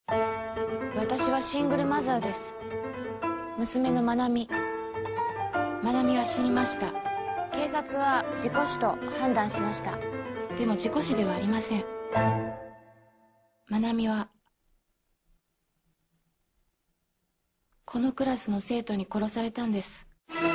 私はシングルマザーです。娘のまなみは死にました。警察は事故死と判断しました。でも事故死ではありません。まなみはこのクラスの生徒に殺されたんです。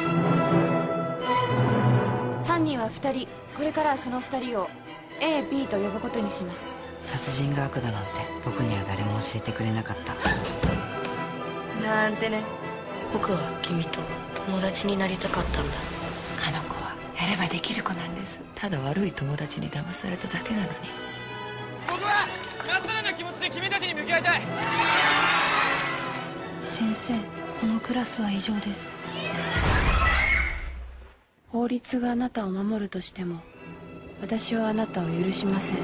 犯人は2人。これからはその2人を A、B と呼ぶことにします。 殺人が悪だなんて僕には誰も教えてくれなかった。 なんてね。僕は君と友達になりたかったんだ。 あの子はやればできる子なんです。 ただ悪い友達に騙されただけなのに。 僕はまっさらな気持ちで君たちに向き合いたい。 先生、このクラスは異常です。 法律があなたを守るとしても私はあなたを許しません。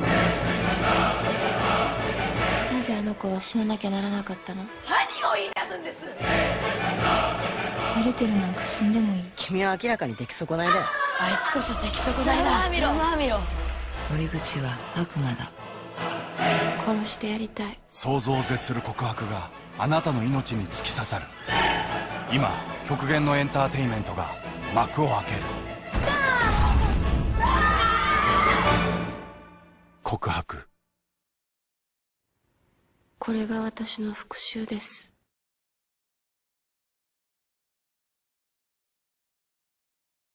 なぜあの子は死ななきゃならなかったの？ 何を言い出すんです。 エルテルなんか死んでもいい。 君は明らかに出来損ないだよ。 あいつこそ出来損ないだ。ざまあみろ。 折口は悪魔だ。 殺してやりたい。 想像を絶する告白があなたの命に突き刺さる。今極限のエンターテインメントが幕を開ける。告白。 これが私の復讐です。